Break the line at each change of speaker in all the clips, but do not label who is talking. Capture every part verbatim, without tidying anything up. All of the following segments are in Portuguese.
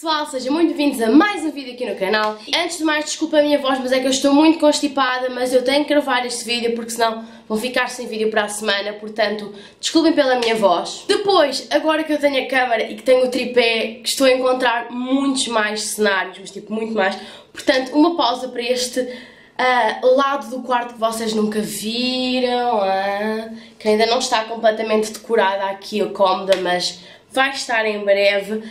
pessoal, sejam muito bem-vindos a mais um vídeo aqui no canal. Antes de mais, desculpa a minha voz, mas é que eu estou muito constipada, mas eu tenho que gravar este vídeo porque senão vou ficar sem vídeo para a semana, portanto, desculpem pela minha voz. Depois, agora que eu tenho a câmera e que tenho o tripé, que estou a encontrar muitos mais cenários, mas tipo, muito mais, portanto, uma pausa para este uh, lado do quarto que vocês nunca viram, uh, que ainda não está completamente decorada aqui a cômoda, mas vai estar em breve.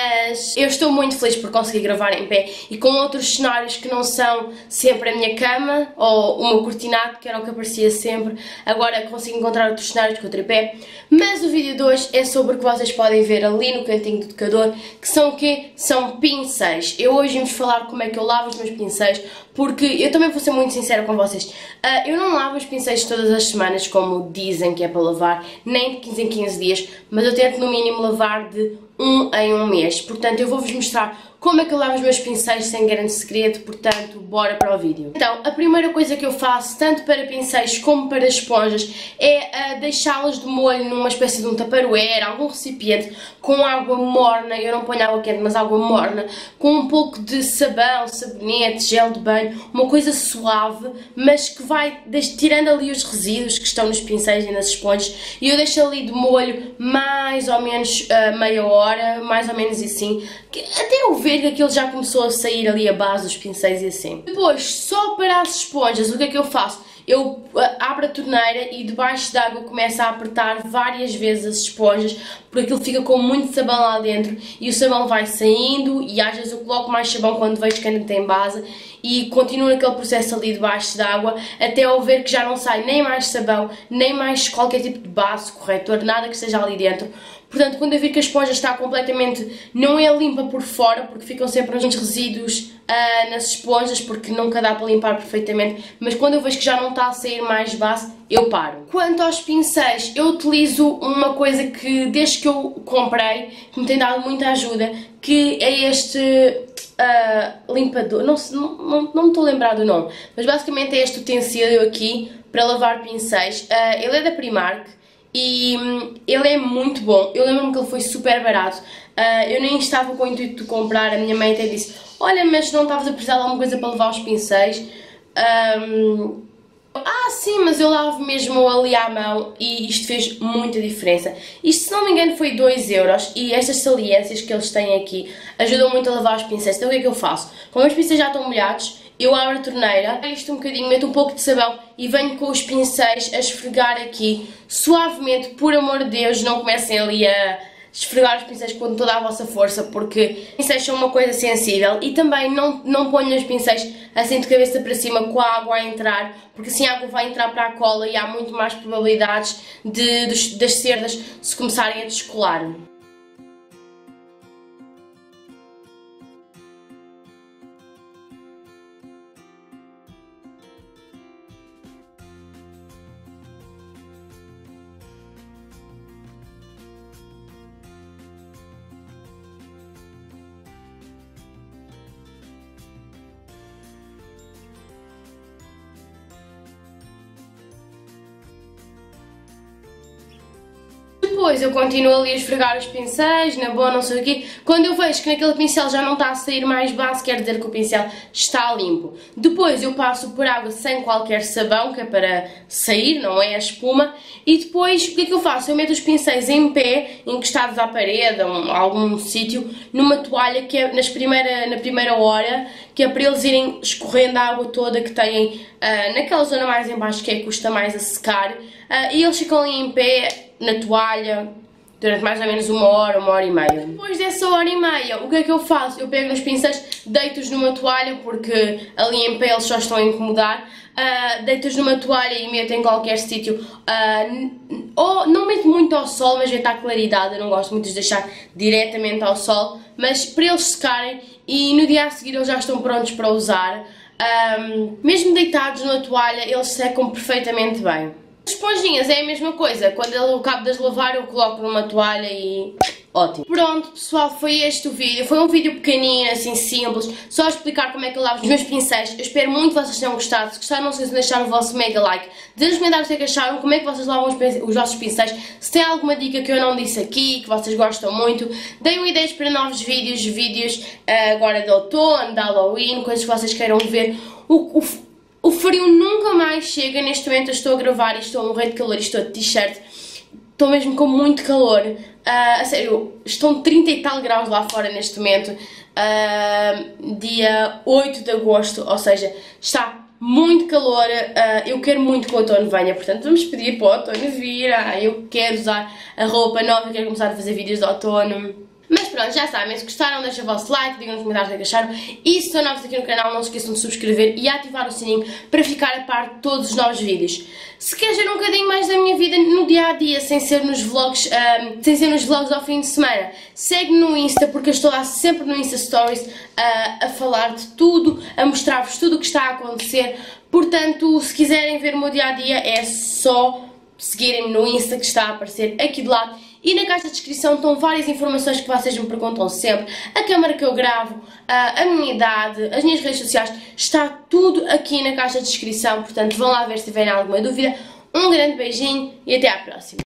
Mas eu estou muito feliz por conseguir gravar em pé e com outros cenários que não são sempre a minha cama ou o meu cortinado, que era o que aparecia sempre. Agora consigo encontrar outros cenários com o tripé. Mas o vídeo de hoje é sobre o que vocês podem ver ali no cantinho do tocador, que são o quê? São pincéis. Eu hoje vamos falar como é que eu lavo os meus pincéis, porque eu também vou ser muito sincera com vocês. Uh, eu não lavo os pincéis todas as semanas, como dizem que é para lavar, nem de quinze em quinze dias, mas eu tento no mínimo lavar de um em um mês. Portanto, eu vou-vos mostrar como é que eu lavo os meus pincéis sem grande segredo, portanto, bora para o vídeo. Então, a primeira coisa que eu faço, tanto para pincéis como para esponjas, é uh, deixá-las de molho numa espécie de um tupperware, algum recipiente, com água morna. Eu não ponho água quente, mas água morna, com um pouco de sabão, sabonete, gel de banho, uma coisa suave, mas que vai tirando ali os resíduos que estão nos pincéis e nas esponjas, e eu deixo ali de molho mais ou menos uh, meia hora, mais ou menos assim, que até eu ver que aquilo já começou a sair ali a base dos pincéis e assim. Depois, só para as esponjas, o que é que eu faço? Eu uh, abro a torneira e debaixo d'água começo a apertar várias vezes as esponjas, porque aquilo fica com muito sabão lá dentro e o sabão vai saindo, e às vezes eu coloco mais sabão quando vejo que ainda tem base e continuo naquele processo ali debaixo d'água até eu ver que já não sai nem mais sabão, nem mais qualquer tipo de base, corretor, nada que esteja ali dentro. Portanto, quando eu vir que a esponja está completamente, não é limpa por fora, porque ficam sempre uns resíduos uh, nas esponjas, porque nunca dá para limpar perfeitamente, mas quando eu vejo que já não está a sair mais base, eu paro. Quanto aos pincéis, eu utilizo uma coisa que desde que eu comprei, que me tem dado muita ajuda, que é este uh, limpador, não, não, não, não me estou a lembrar do nome, mas basicamente é este utensílio aqui para lavar pincéis. Uh, ele é da Primark. E hum, ele é muito bom. Eu lembro-me que ele foi super barato. Uh, eu nem estava com o intuito de comprar. A minha mãe até disse: olha, mas não estavas a precisar de alguma coisa para lavar os pincéis? Um, ah, sim, mas eu lavo mesmo ali à mão e isto fez muita diferença. Isto, se não me engano, foi dois euros e estas saliências que eles têm aqui ajudam muito a lavar os pincéis. Então o que é que eu faço? Como os pincéis já estão molhados, eu abro a torneira, isto um bocadinho, meto um pouco de sabão e venho com os pincéis a esfregar aqui suavemente. Por amor de Deus, não comecem ali a esfregar os pincéis com toda a vossa força, porque os pincéis são uma coisa sensível. E também não, não ponham os pincéis assim de cabeça para cima com a água a entrar, porque assim a água vai entrar para a cola e há muito mais probabilidades de, de, das cerdas se começarem a descolar. Depois eu continuo ali a esfregar os pincéis, na boa, não sei o quê. Quando eu vejo que naquele pincel já não está a sair mais base, quer dizer que o pincel está limpo. Depois eu passo por água sem qualquer sabão, que é para sair, não é a espuma. E depois o que é que eu faço? Eu meto os pincéis em pé, encostados à parede, a algum sítio, numa toalha que é nas primeira, na primeira hora, que é para eles irem escorrendo a água toda que têm uh, naquela zona mais em baixo, que é que custa mais a secar. Uh, e eles ficam ali em pé, na toalha, durante mais ou menos uma hora, uma hora e meia. Depois dessa hora e meia, o que é que eu faço? Eu pego nos pincéis, deito-os numa toalha, porque ali em pé eles só estão a incomodar. Uh, deito-os numa toalha e meto em qualquer sítio. Uh, ou não meto muito ao sol, mas está a claridade. Eu não gosto muito de deixar diretamente ao sol, mas para eles secarem e no dia a seguir eles já estão prontos para usar. Um, mesmo deitados na toalha, eles secam perfeitamente bem. As esponjinhas é a mesma coisa, quando eu acabo de as lavar eu coloco numa toalha e Ótimo. Pronto, pessoal, foi este o vídeo. Foi um vídeo pequenino, assim, simples, só a explicar como é que eu lavo os meus pincéis. Eu espero muito que vocês tenham gostado. Se gostaram, não se esqueçam de deixar o vosso mega like. Dizer nos comentários o que é que acharam, como é que vocês lavam os, os vossos pincéis. Se tem alguma dica que eu não disse aqui, que vocês gostam muito, deem ideias para novos vídeos, vídeos uh, agora de outono, de Halloween, coisas que vocês queiram ver. O, o, o frio nunca mais chega. Neste momento eu estou a gravar e estou a morrer de calor e estou de t-shirt. Estou mesmo com muito calor, uh, a sério, estão trinta e tal graus lá fora neste momento, uh, dia oito de agosto, ou seja, está muito calor, uh, eu quero muito que o outono venha, portanto vamos pedir para o outono vir, ah, eu quero usar a roupa nova, quero começar a fazer vídeos de outono. Mas pronto, já sabem, se gostaram deixem o vosso like, digam nos comentários o que acharam e se são novos aqui no canal não se esqueçam de subscrever e ativar o sininho para ficar a par de todos os novos vídeos. Se queres ver um bocadinho mais da minha vida no dia a dia, sem ser nos vlogs, um, sem ser nos vlogs ao fim de semana, segue-me no Insta porque eu estou lá sempre no Insta Stories uh, a falar de tudo, a mostrar-vos tudo o que está a acontecer. Portanto, se quiserem ver o meu dia a dia é só seguirem-me no Insta que está a aparecer aqui de lado. E na caixa de descrição estão várias informações que vocês me perguntam sempre. A câmara que eu gravo, a minha idade, as minhas redes sociais, está tudo aqui na caixa de descrição. Portanto, vão lá ver se tiverem alguma dúvida. Um grande beijinho e até à próxima.